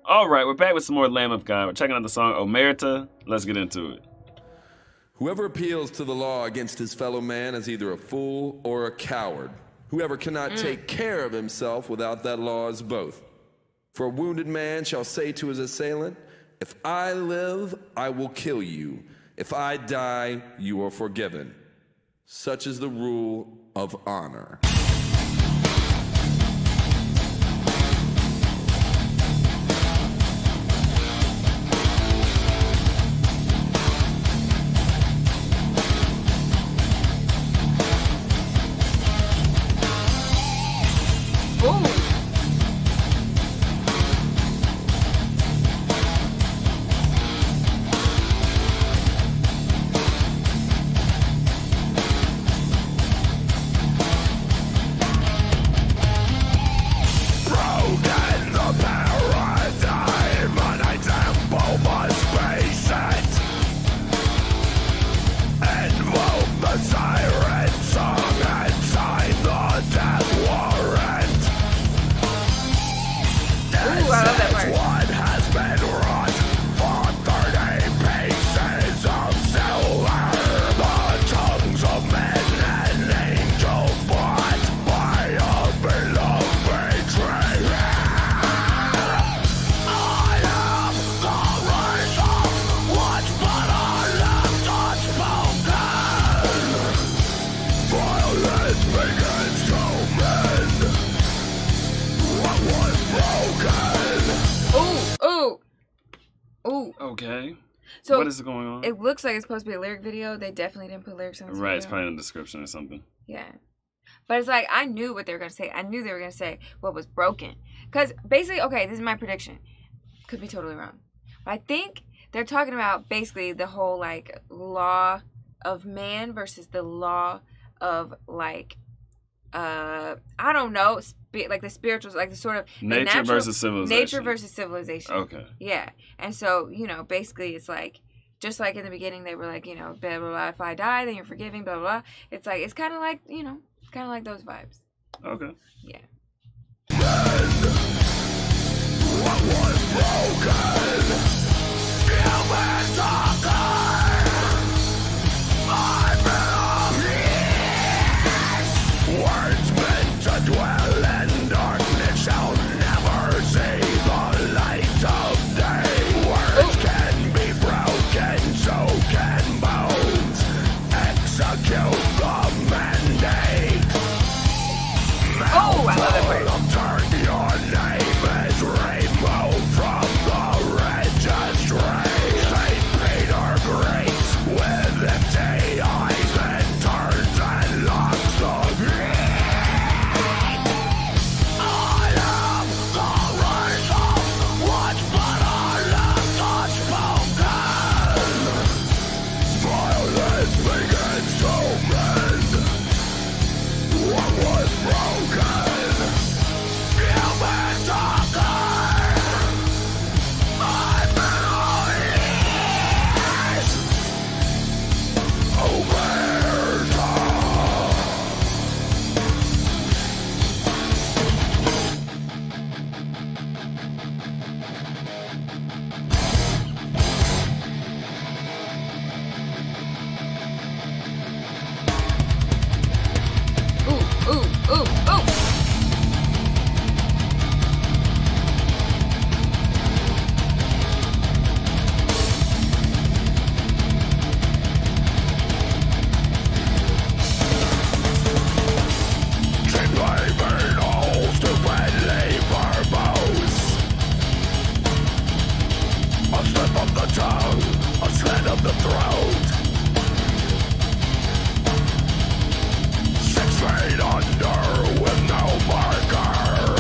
All right, we're back with some more Lamb of God. We're checking out the song Omerta. Let's get into it. Whoever appeals to the law against his fellow man is either a fool or a coward. Whoever cannot take care of himself without that law is both. For a wounded man shall say to his assailant, if I live, I will kill you. If I die, you are forgiven. Such is the rule of honor. Okay. So what is going on? It looks like it's supposed to be a lyric video. They definitely didn't put lyrics on this video. It's probably in the description or something. Yeah. But it's like, I knew what they were going to say. I knew they were going to say what was broken. Because basically, okay, this is my prediction. Could be totally wrong. But I think they're talking about basically the whole, like, law of man versus the law of, like, I don't know, like the spirituals, like the sort of nature versus civilization. Nature versus civilization. Okay. Yeah. And so, you know, basically it's like, just like in the beginning they were like, you know, blah, blah, blah, if I die, then you're forgiving, blah, blah, blah. It's like, it's kind of like, you know, kind of like those vibes. Okay. Yeah. What was broken? Words meant to dwell in darkness shall never see the light of day. Words can be broken, so can bones. Execute the mandate. Oh, I love that part. Turn your name is removed from the registry. St. Peter greets with empty eyes and turns and locks the gate. I am the race of what's but are left unspoken. Violence begins to mend what was broken. Human talker, my memories. Omerta. Ooh, ooh, ooh, ooh. Blaming all stupidly verbose. A slip of the tongue, a slit of the throat. 6 feet under with no marker.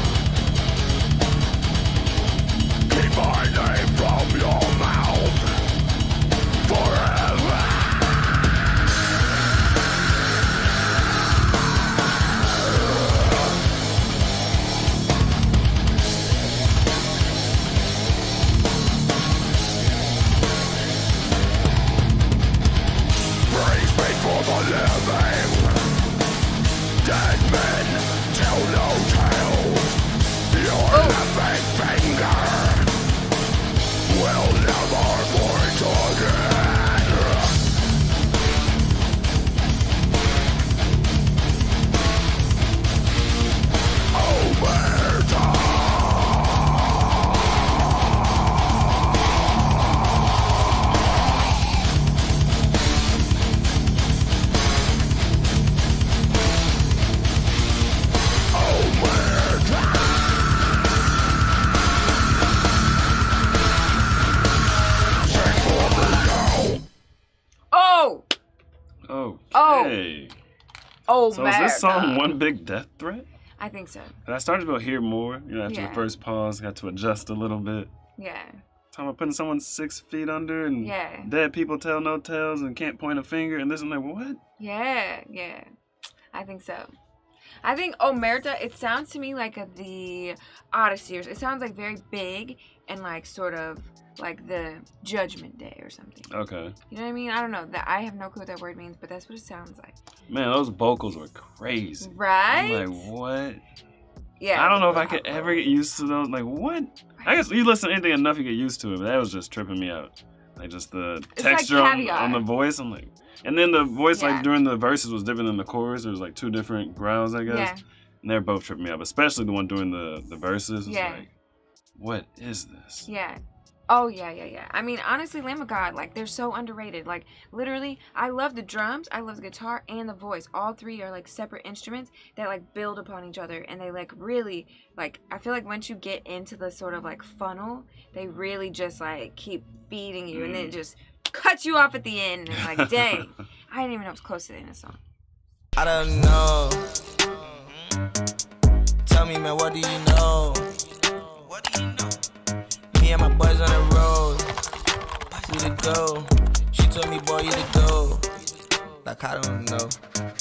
Keep my name from your mouth forever. Praise me for the living. Dead men tell no tales. Your living finger will never meet again. Omerta. Okay. Oh, So is this song one big death threat? I think so. And I started to hear more, after Yeah. the first pause, got to adjust a little bit. Yeah. Talking about putting someone 6 feet under and Yeah. dead people tell no tales and can't point a finger and this. I'm like, what? Yeah. Yeah. I think so. I think Omerta, it sounds to me like the Odyssey. It sounds like very big and like sort of like the Judgment Day or something. Okay. You know what I mean? I don't know. I have no clue what that word means, but that's what it sounds like. Man, those vocals were crazy. Right? I'm like, what? Yeah. I don't know if I could ever get used to those. Like, what? I guess you listen to anything enough, you get used to it, but that was just tripping me out. Like, just the It's texture like on caviar. the voice. I'm like, and then the voice, Yeah. like, during the verses was different than the chorus. There was, like, 2 different growls, I guess. Yeah. And they're both tripping me out, especially the one doing the verses. It's Yeah. like, what is this? Yeah. Oh, yeah. I mean, honestly, Lamb of God, like, they're so underrated. Like, literally, I love the drums, I love the guitar, and the voice. All 3 are, like, separate instruments that, like, build upon each other. And they, like, really, like, I feel like once you get into the sort of, like, funnel, they really just, like, keep feeding you. And then it just cuts you off at the end. And it's like, dang. I didn't even know it was close to the end of the song. I don't know. Tell me, man, what do you know? What do you know? Me and my boys on the road. We to go. She told me, boy, you to go. Like, I don't know.